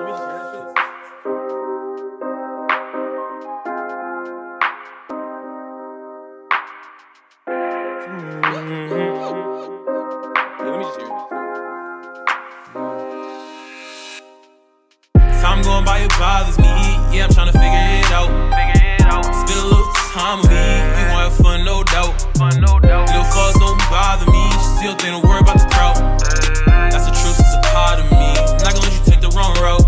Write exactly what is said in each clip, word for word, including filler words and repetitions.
Time going by, it bothers me. Yeah, I'm tryna figure it out. Figure it out. Spend a little time with me. We gon' have fun, no doubt. Fun, no doubt. Little flaws don't bother me. Still think the word about the crowd. That's the truth, it's a part of me. I'm not gonna let you take the wrong route.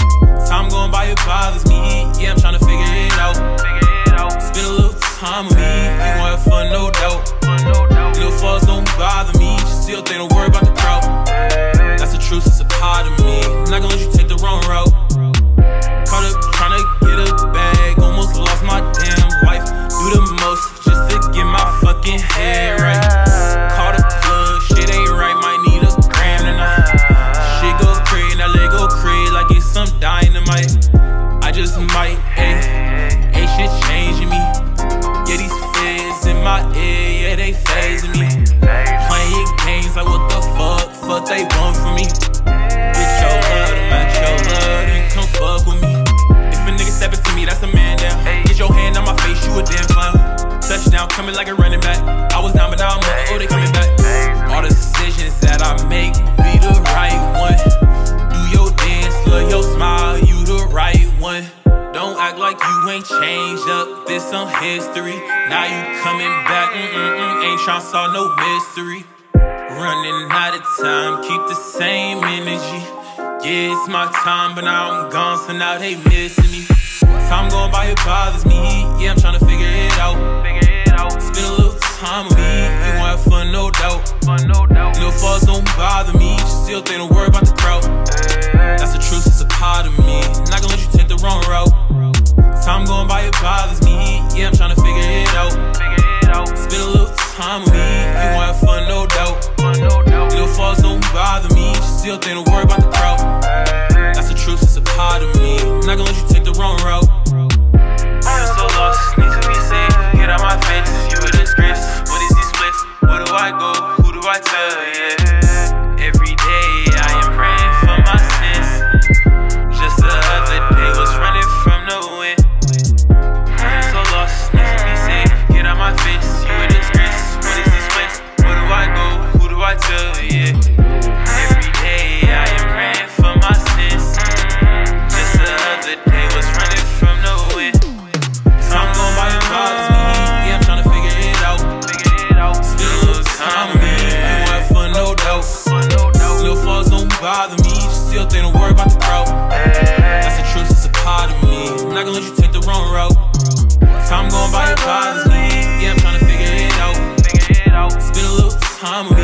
Time going by, it bothers me. Yeah, I'm tryna figure it out. Figure it out. Spend a little time with me. We gon' have fun, no doubt. Fun, no doubt. Little flaws don't bother me. Still think the word about the crowd. That's the truth, it's a part of me. I'm not gonna let you take the wrong route. Caught up tryna get a bag, almost lost my damn life. Do the most just to get my fucking head right. Caught a plug, shit ain't right, might need a gram tonight. Shit go crazy, now let go crazy like it's some dynamite. I just might, ayy, ayy, shit changing me. Yeah, these feds in my ear, yeah, they phasing me. Playing games like what the fuck, fuck they want from me. Get your blood, I'm at your blood, and come fuck with me. Step it to me, that's a man down. Get your hand on my face, you a damn clown. Touchdown, coming like a running back. I was down, but now I'm up, oh, they coming back. All the decisions that I make be the right one. Do your dance, love your smile, you the right one. Don't act like you ain't changed up, this some history. Now you coming back, mm-mm-mm, ain't tryna solve no mystery. Running out of time, keep the same energy. Yeah, it's my time, but now I'm gone, so now they missing me. Time going by, it bothers me. Yeah, I'm tryna figure it out. Figure it out. Spend a little time with me. We gon' have fun, no doubt. Fun, no doubt. Little flaws don't bother me. Still think the word about the crowd. That's the truth, it's a part of me. I'm not gonna let you take the wrong route. Time going by, it bothers me. Yeah, I'm tryna figure it out. Figure it out. Spend a little time with me. We gon' have fun, no doubt. Fun, no doubt. Little flaws don't bother me. Still think the word about the crowd. That's the truth, it's a part of me. I'm not gonna let you take the wrong route. I'm so lost, need to be safe. Get out my face, you a disgrace. What is this place? Where do I go? Who do I tell? Yeah. Every day I am praying for my sins. Just the other day was running from the wind. I'm so lost, need to be safe. Get out my face, you a disgrace. What is this place? Where do I go? Who do I tell? Yeah. Every day I am praying for my sins. Just the other day was running from the wind. Time going by, it bothers me. Yeah, I'm tryna figure it out. Figure it out. Spend a little time with me. We gon' have fun, no doubt. Little flaws don't bother me. Still think the word about the crowd. That's the truth, it's a part of me. I'm not gonna let you take the wrong route. Time going by, it bothers me. Yeah, I'm tryna figure it out. Figure it out. Spend a little time with me.